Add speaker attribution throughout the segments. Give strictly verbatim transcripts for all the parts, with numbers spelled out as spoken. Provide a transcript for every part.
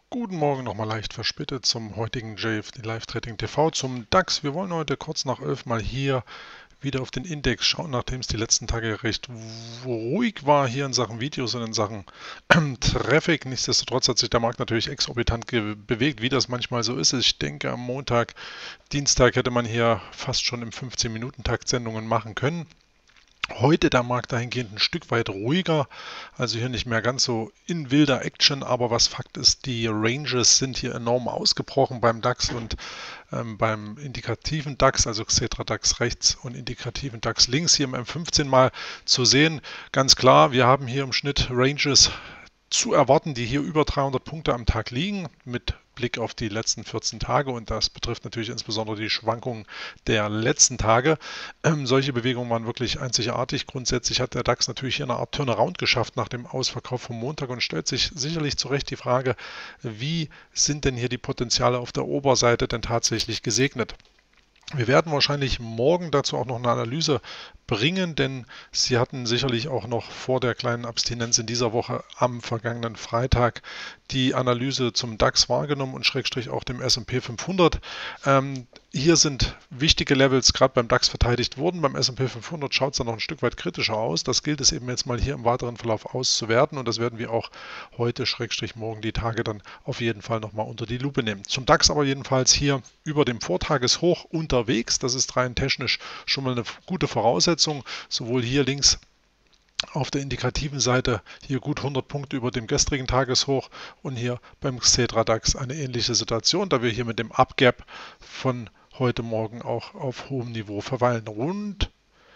Speaker 1: Guten Morgen nochmal leicht verspätet zum heutigen J F D Live Trading T V zum DAX. Wir wollen heute kurz nach elf mal hier wieder auf den Index schauen, nachdem es die letzten Tage recht ruhig war hier in Sachen Videos und in Sachen Traffic. Nichtsdestotrotz hat sich der Markt natürlich exorbitant bewegt, wie das manchmal so ist. Ich denke, am Montag, Dienstag hätte man hier fast schon im fünfzehn-Minuten-Takt Sendungen machen können. Heute der Markt dahingehend ein Stück weit ruhiger, also hier nicht mehr ganz so in wilder Action, aber was Fakt ist, die Ranges sind hier enorm ausgebrochen beim DAX und ähm, beim indikativen DAX, also Xetra DAX rechts und indikativen DAX links, hier im M fünfzehn mal zu sehen. Ganz klar, wir haben hier im Schnitt Ranges zu erwarten, die hier über dreihundert Punkte am Tag liegen, mit Blick auf die letzten vierzehn Tage, und das betrifft natürlich insbesondere die Schwankungen der letzten Tage. Ähm, solche Bewegungen waren wirklich einzigartig. Grundsätzlich hat der DAX natürlich hier eine Art Turnaround geschafft nach dem Ausverkauf vom Montag und stellt sich sicherlich zu Recht die Frage, wie sind denn hier die Potenziale auf der Oberseite denn tatsächlich gesegnet? Wir werden wahrscheinlich morgen dazu auch noch eine Analyse bringen, denn Sie hatten sicherlich auch noch vor der kleinen Abstinenz in dieser Woche am vergangenen Freitag die Analyse zum DAX wahrgenommen und Schrägstrich auch dem S und P fünfhundert. Ähm, hier sind wichtige Levels gerade beim DAX verteidigt worden. Beim S und P fünfhundert schaut es dann noch ein Stück weit kritischer aus. Das gilt es eben jetzt mal hier im weiteren Verlauf auszuwerten, und das werden wir auch heute Schrägstrich morgen die Tage dann auf jeden Fall nochmal unter die Lupe nehmen. Zum DAX aber jedenfalls hier über dem Vortageshoch unterwegs. Das ist rein technisch schon mal eine gute Voraussetzung, sowohl hier links auf der indikativen Seite hier gut hundert Punkte über dem gestrigen Tageshoch und hier beim Xetra DAX eine ähnliche Situation, da wir hier mit dem Upgap von heute Morgen auch auf hohem Niveau verweilen. Rund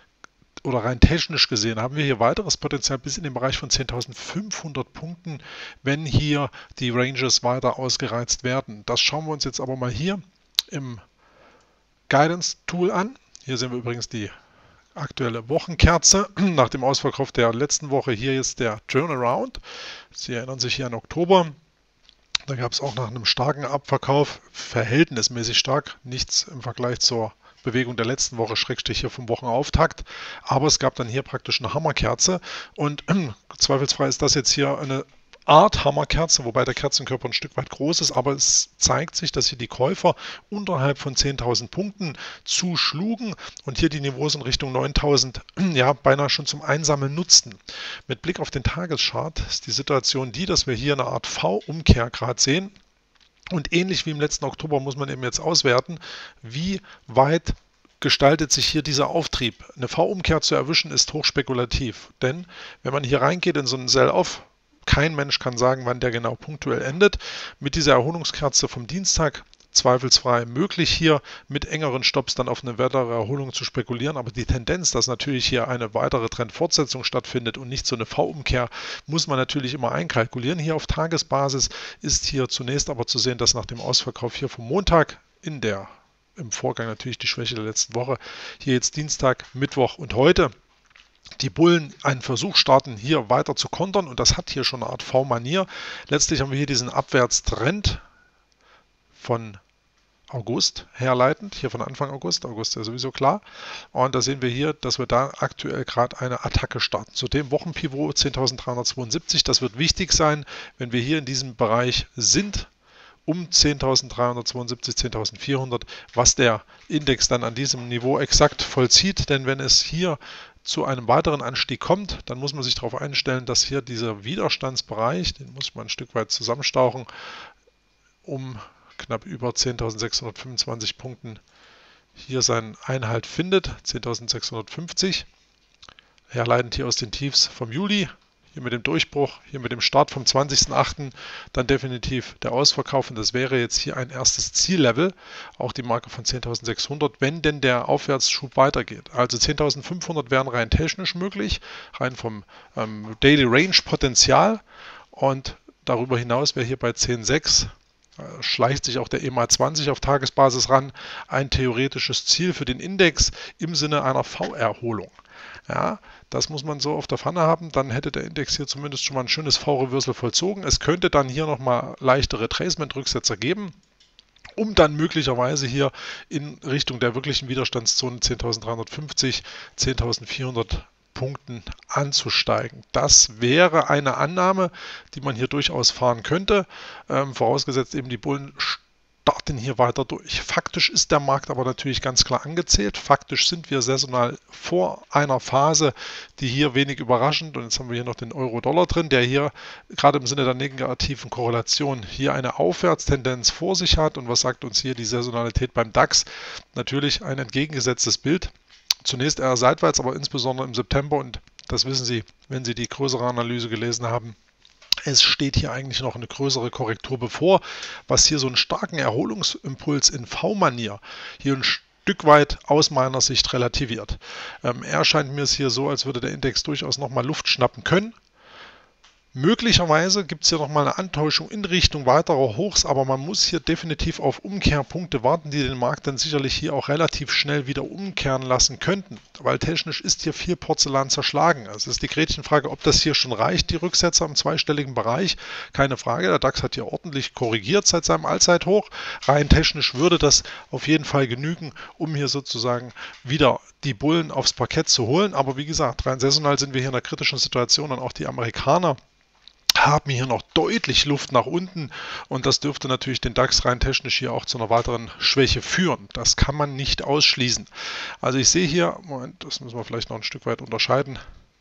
Speaker 1: oder rein technisch gesehen haben wir hier weiteres Potenzial bis in den Bereich von zehntausendfünfhundert Punkten, wenn hier die Ranges weiter ausgereizt werden. Das schauen wir uns jetzt aber mal hier im Guidance Tool an. Hier sehen wir übrigens die aktuelle Wochenkerze nach dem Ausverkauf der letzten Woche. Hier ist der Turnaround. Sie erinnern sich hier an Oktober. Da gab es auch nach einem starken Abverkauf, verhältnismäßig stark, nichts im Vergleich zur Bewegung der letzten Woche, Schrägstrich hier vom Wochenauftakt. Aber es gab dann hier praktisch eine Hammerkerze, und äh, zweifelsfrei ist das jetzt hier eine Art Hammerkerze, wobei der Kerzenkörper ein Stück weit groß ist, aber es zeigt sich, dass hier die Käufer unterhalb von zehntausend Punkten zuschlugen und hier die Niveaus in Richtung neuntausend ja beinahe schon zum Einsammeln nutzten. Mit Blick auf den Tageschart ist die Situation die, dass wir hier eine Art V-Umkehr gerade sehen. Und ähnlich wie im letzten Oktober muss man eben jetzt auswerten, wie weit gestaltet sich hier dieser Auftrieb. Eine V-Umkehr zu erwischen ist hochspekulativ, denn wenn man hier reingeht in so einen Sell-Off, kein Mensch kann sagen, wann der genau punktuell endet. Mit dieser Erholungskerze vom Dienstag zweifelsfrei möglich, hier mit engeren Stops dann auf eine weitere Erholung zu spekulieren, aber die Tendenz, dass natürlich hier eine weitere Trendfortsetzung stattfindet und nicht so eine V-Umkehr, muss man natürlich immer einkalkulieren. Hier auf Tagesbasis ist hier zunächst aber zu sehen, dass nach dem Ausverkauf hier vom Montag in der im Vorgang natürlich die Schwäche der letzten Woche, hier jetzt Dienstag, Mittwoch und heute die Bullen einen Versuch starten, hier weiter zu kontern, und das hat hier schon eine Art V-Manier. Letztlich haben wir hier diesen Abwärtstrend von August herleitend, hier von Anfang August, August ist ja sowieso klar, und da sehen wir hier, dass wir da aktuell gerade eine Attacke starten. Zudem Wochenpivot zehntausenddreihundertzweiundsiebzig, das wird wichtig sein, wenn wir hier in diesem Bereich sind, um zehntausenddreihundertzweiundsiebzig, zehntausendvierhundert, was der Index dann an diesem Niveau exakt vollzieht, denn wenn es hier zu einem weiteren Anstieg kommt, dann muss man sich darauf einstellen, dass hier dieser Widerstandsbereich, den muss man ein Stück weit zusammenstauchen, um knapp über zehntausendsechshundertfünfundzwanzig Punkten hier seinen Einhalt findet, zehntausendsechshundertfünfzig, herleitend hier aus den Tiefs vom Juli. Hier mit dem Durchbruch, hier mit dem Start vom zwanzigsten achten dann definitiv der Ausverkauf, und das wäre jetzt hier ein erstes Ziellevel, auch die Marke von zehntausendsechshundert, wenn denn der Aufwärtsschub weitergeht. Also zehntausendfünfhundert wären rein technisch möglich, rein vom ähm, Daily Range Potenzial, und darüber hinaus wäre hier bei zehn Komma sechs äh, schleicht sich auch der E M A zwanzig auf Tagesbasis ran, ein theoretisches Ziel für den Index im Sinne einer V-Erholung. Ja, das muss man so auf der Pfanne haben, dann hätte der Index hier zumindest schon mal ein schönes V-Reversal vollzogen. Es könnte dann hier nochmal leichte Retracement-Rücksetzer geben, um dann möglicherweise hier in Richtung der wirklichen Widerstandszone zehntausenddreihundertfünfzig, zehntausendvierhundert Punkten anzusteigen. Das wäre eine Annahme, die man hier durchaus fahren könnte, ähm, vorausgesetzt eben die Bullen starten hier weiter durch. Faktisch ist der Markt aber natürlich ganz klar angezählt. Faktisch sind wir saisonal vor einer Phase, die hier wenig überraschend, und jetzt haben wir hier noch den Euro-Dollar drin, der hier gerade im Sinne der negativen Korrelation hier eine Aufwärtstendenz vor sich hat. Und was sagt uns hier die Saisonalität beim DAX? Natürlich ein entgegengesetztes Bild. Zunächst eher seitwärts, aber insbesondere im September, und das wissen Sie, wenn Sie die größere Analyse gelesen haben, es steht hier eigentlich noch eine größere Korrektur bevor, was hier so einen starken Erholungsimpuls in V-Manier hier ein Stück weit aus meiner Sicht relativiert. Ähm, er scheint mir es hier so, als würde der Index durchaus nochmal Luft schnappen können. Möglicherweise gibt es hier nochmal eine Antäuschung in Richtung weiterer Hochs, aber man muss hier definitiv auf Umkehrpunkte warten, die den Markt dann sicherlich hier auch relativ schnell wieder umkehren lassen könnten, weil technisch ist hier viel Porzellan zerschlagen. Es ist die Gretchenfrage, ob das hier schon reicht, die Rücksetzer im zweistelligen Bereich. Keine Frage, der DAX hat hier ordentlich korrigiert seit seinem Allzeithoch. Rein technisch würde das auf jeden Fall genügen, um hier sozusagen wieder die Bullen aufs Parkett zu holen. Aber wie gesagt, rein saisonal sind wir hier in einer kritischen Situation und auch die Amerikaner haben hier noch deutlich Luft nach unten, und das dürfte natürlich den DAX rein technisch hier auch zu einer weiteren Schwäche führen. Das kann man nicht ausschließen. Also ich sehe hier, Moment, das müssen wir vielleicht noch ein Stück weit unterscheiden,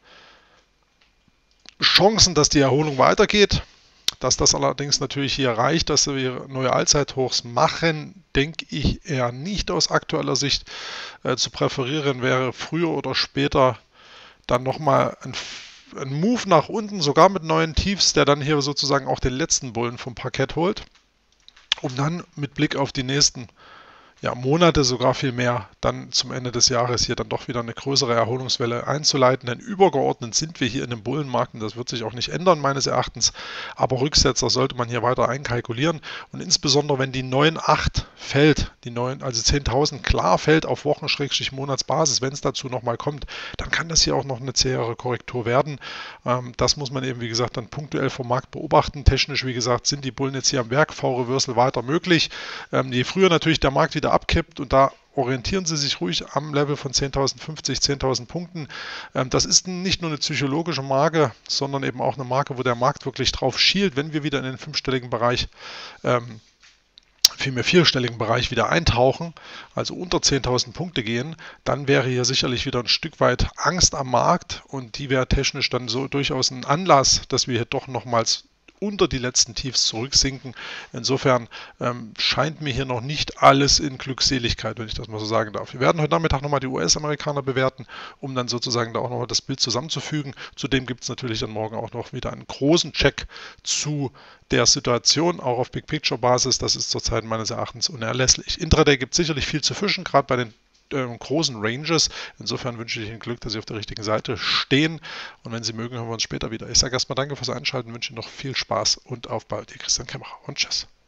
Speaker 1: Chancen, dass die Erholung weitergeht. Dass das allerdings natürlich hier reicht, dass wir neue Allzeithochs machen, denke ich eher nicht aus aktueller Sicht. Äh, zu präferieren wäre früher oder später dann nochmal ein ein Move nach unten, sogar mit neuen Tiefs, der dann hier sozusagen auch den letzten Bullen vom Parkett holt, um dann mit Blick auf die nächsten ja, Monate, sogar viel mehr, dann zum Ende des Jahres hier dann doch wieder eine größere Erholungswelle einzuleiten. Denn übergeordnet sind wir hier in einem Bullenmarkt, und das wird sich auch nicht ändern meines Erachtens, aber Rücksetzer sollte man hier weiter einkalkulieren, und insbesondere wenn die neun Komma acht fällt, die neun, also zehntausend klar fällt auf Wochen-Monatsbasis, wenn es dazu nochmal kommt, dann kann das hier auch noch eine zähere Korrektur werden. Ähm, das muss man eben, wie gesagt, dann punktuell vom Markt beobachten. Technisch, wie gesagt, sind die Bullen jetzt hier am Werk, V-Reversal weiter möglich. Ähm, je früher natürlich der Markt wieder abkippt, und da orientieren Sie sich ruhig am Level von zehntausendfünfzig, zehntausend Punkten. Das ist nicht nur eine psychologische Marke, sondern eben auch eine Marke, wo der Markt wirklich drauf schielt, wenn wir wieder in den fünfstelligen Bereich, ähm, vielmehr vierstelligen Bereich wieder eintauchen, also unter zehntausend Punkte gehen, dann wäre hier sicherlich wieder ein Stück weit Angst am Markt, und die wäre technisch dann so durchaus ein Anlass, dass wir hier doch nochmals unter die letzten Tiefs zurücksinken. Insofern ähm, scheint mir hier noch nicht alles in Glückseligkeit, wenn ich das mal so sagen darf. Wir werden heute Nachmittag nochmal die U S-Amerikaner bewerten, um dann sozusagen da auch nochmal das Bild zusammenzufügen. Zudem gibt es natürlich dann morgen auch noch wieder einen großen Check zu der Situation, auch auf Big-Picture-Basis. Das ist zurzeit meines Erachtens unerlässlich. Intraday gibt es sicherlich viel zu fischen, gerade bei den großen Ranges. Insofern wünsche ich Ihnen Glück, dass Sie auf der richtigen Seite stehen, und wenn Sie mögen, hören wir uns später wieder. Ich sage erstmal danke fürs Einschalten, wünsche Ihnen noch viel Spaß und auf bald. Ihr Christian Kämmerer und tschüss.